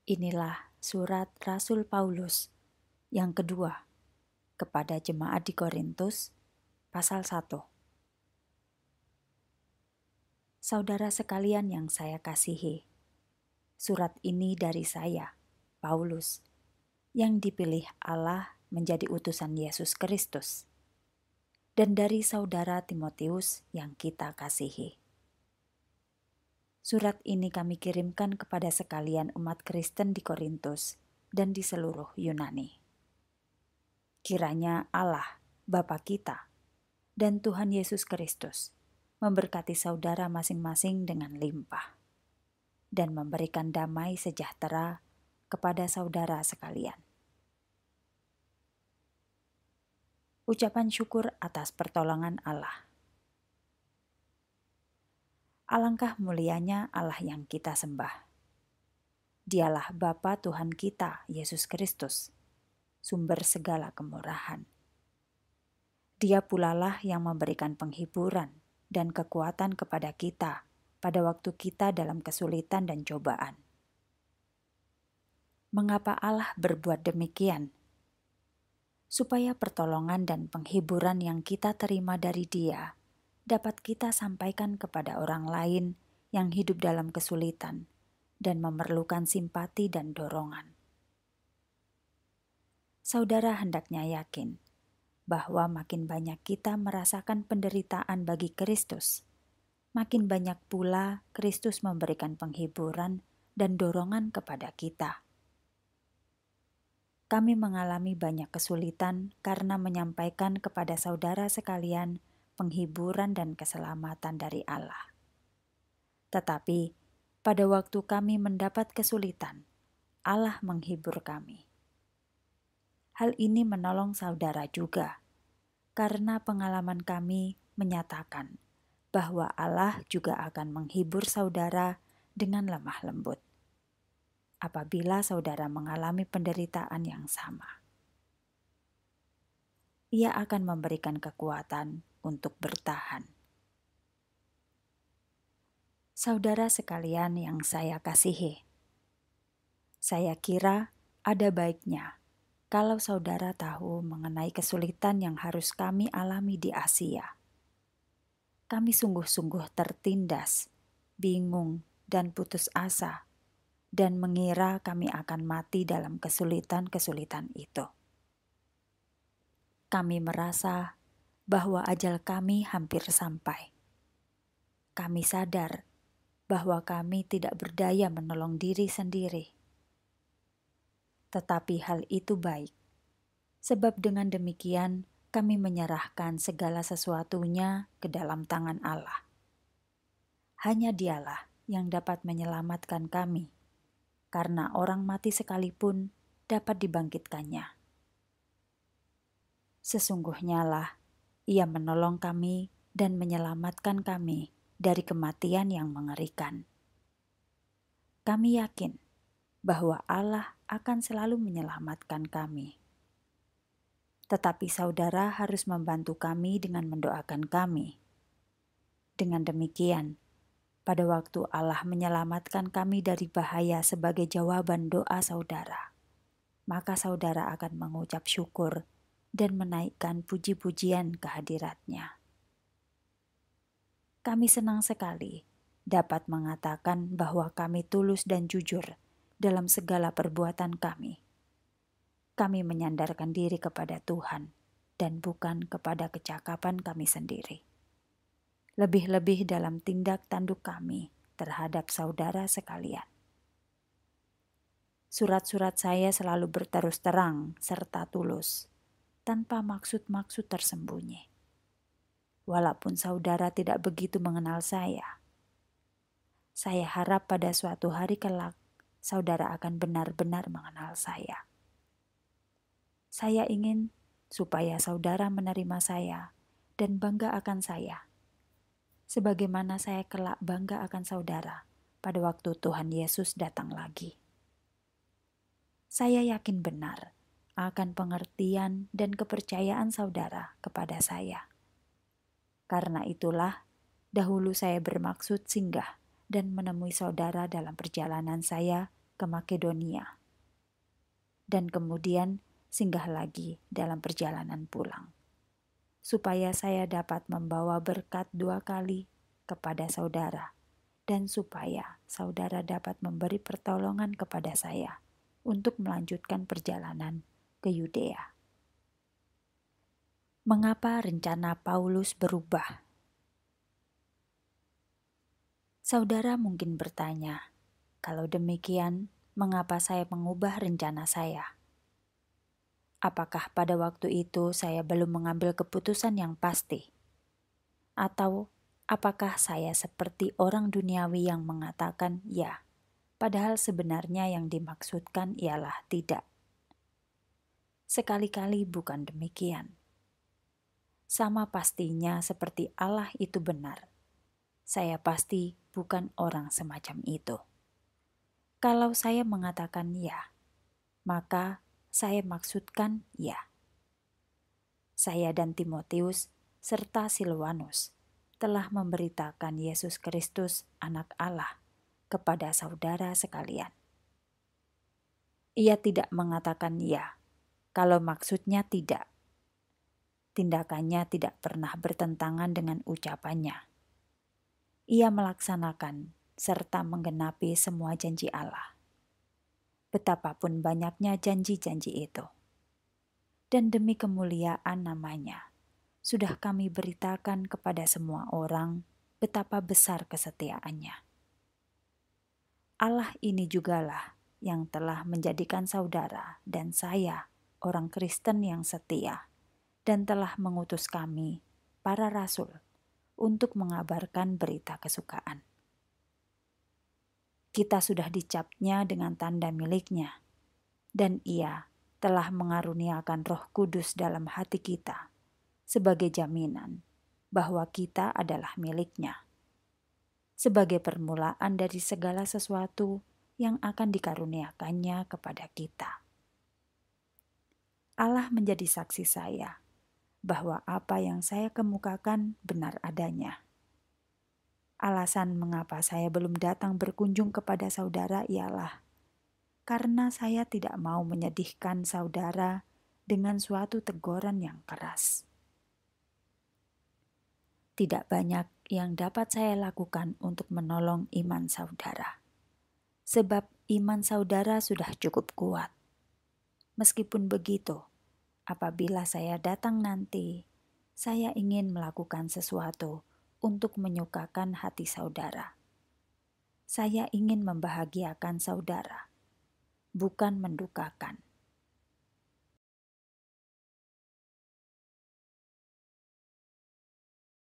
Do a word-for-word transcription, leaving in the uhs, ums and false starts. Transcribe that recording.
Inilah surat Rasul Paulus yang kedua kepada jemaat di Korintus, pasal satu. Saudara sekalian yang saya kasihi, surat ini dari saya, Paulus, yang dipilih Allah menjadi utusan Yesus Kristus, dan dari saudara Timotius yang kita kasihi. Surat ini kami kirimkan kepada sekalian umat Kristen di Korintus dan di seluruh Yunani. Kiranya Allah, Bapa kita, dan Tuhan Yesus Kristus memberkati saudara masing-masing dengan limpah dan memberikan damai sejahtera kepada saudara sekalian. Ucapan syukur atas pertolongan Allah. Alangkah mulianya Allah yang kita sembah. Dialah Bapa Tuhan kita, Yesus Kristus, sumber segala kemurahan. Dia pulalah yang memberikan penghiburan dan kekuatan kepada kita pada waktu kita dalam kesulitan dan cobaan. Mengapa Allah berbuat demikian? Supaya pertolongan dan penghiburan yang kita terima dari Dia dapat kita sampaikan kepada orang lain yang hidup dalam kesulitan dan memerlukan simpati dan dorongan. Saudara hendaknya yakin bahwa makin banyak kita merasakan penderitaan bagi Kristus, makin banyak pula Kristus memberikan penghiburan dan dorongan kepada kita. Kami mengalami banyak kesulitan karena menyampaikan kepada saudara sekalian penghiburan dan keselamatan dari Allah. Tetapi pada waktu kami mendapat kesulitan, Allah menghibur kami. Hal ini menolong saudara juga, karena pengalaman kami menyatakan bahwa Allah juga akan menghibur saudara dengan lemah lembut apabila saudara mengalami penderitaan yang sama. Ia akan memberikan kekuatan untuk bertahan. Saudara sekalian yang saya kasihi, saya kira ada baiknya kalau saudara tahu mengenai kesulitan yang harus kami alami di Asia. Kami sungguh-sungguh tertindas, bingung, dan putus asa, dan mengira kami akan mati dalam kesulitan-kesulitan itu. Kami merasa bahwa ajal kami hampir sampai. Kami sadar bahwa kami tidak berdaya menolong diri sendiri. Tetapi hal itu baik, sebab dengan demikian kami menyerahkan segala sesuatunya ke dalam tangan Allah. Hanya Dialah yang dapat menyelamatkan kami, karena orang mati sekalipun dapat dibangkitkannya. Sesungguhnya lah Ia menolong kami dan menyelamatkan kami dari kematian yang mengerikan. Kami yakin bahwa Allah akan selalu menyelamatkan kami. Tetapi saudara harus membantu kami dengan mendoakan kami. Dengan demikian, pada waktu Allah menyelamatkan kami dari bahaya sebagai jawaban doa saudara, maka saudara akan mengucap syukur dan menaikkan puji-pujian kehadirat-Nya. Kami senang sekali dapat mengatakan bahwa kami tulus dan jujur dalam segala perbuatan kami. Kami menyandarkan diri kepada Tuhan dan bukan kepada kecakapan kami sendiri. Lebih-lebih dalam tindak tanduk kami terhadap saudara sekalian. Surat-surat saya selalu berterus terang serta tulus, tanpa maksud-maksud tersembunyi. Walaupun saudara tidak begitu mengenal saya, saya harap pada suatu hari kelak saudara akan benar-benar mengenal saya. Saya ingin supaya saudara menerima saya dan bangga akan saya, sebagaimana saya kelak bangga akan saudara pada waktu Tuhan Yesus datang lagi. Saya yakin benar akan pengertian dan kepercayaan saudara kepada saya. Karena itulah, dahulu saya bermaksud singgah dan menemui saudara dalam perjalanan saya ke Makedonia, dan kemudian singgah lagi dalam perjalanan pulang, supaya saya dapat membawa berkat dua kali kepada saudara, dan supaya saudara dapat memberi pertolongan kepada saya untuk melanjutkan perjalanan ke Yudea. Mengapa rencana Paulus berubah? Saudara mungkin bertanya, kalau demikian, mengapa saya mengubah rencana saya? Apakah pada waktu itu saya belum mengambil keputusan yang pasti? Atau apakah saya seperti orang duniawi yang mengatakan ya, padahal sebenarnya yang dimaksudkan ialah tidak? Sekali-kali bukan demikian. Sama pastinya seperti Allah itu benar, saya pasti bukan orang semacam itu. Kalau saya mengatakan ya, maka saya maksudkan ya. Saya dan Timotius serta Silwanus telah memberitakan Yesus Kristus Anak Allah kepada saudara sekalian. Ia tidak mengatakan ya, kalau maksudnya tidak. Tindakannya tidak pernah bertentangan dengan ucapannya. Ia melaksanakan serta menggenapi semua janji Allah. Betapapun banyaknya janji-janji itu. Dan demi kemuliaan namanya, sudah kami beritakan kepada semua orang betapa besar kesetiaannya. Allah ini jugalah yang telah menjadikan saudara dan saya orang Kristen yang setia, dan telah mengutus kami, para rasul, untuk mengabarkan berita kesukaan. Kita sudah dicapnya dengan tanda miliknya, dan ia telah mengaruniakan Roh Kudus dalam hati kita sebagai jaminan bahwa kita adalah miliknya, sebagai permulaan dari segala sesuatu yang akan dikaruniakannya kepada kita. Allah menjadi saksi saya bahwa apa yang saya kemukakan benar adanya. Alasan mengapa saya belum datang berkunjung kepada saudara ialah karena saya tidak mau menyedihkan saudara dengan suatu teguran yang keras. Tidak banyak yang dapat saya lakukan untuk menolong iman saudara, sebab iman saudara sudah cukup kuat. Meskipun begitu, apabila saya datang nanti, saya ingin melakukan sesuatu untuk menyukakan hati saudara. Saya ingin membahagiakan saudara, bukan mendukakan.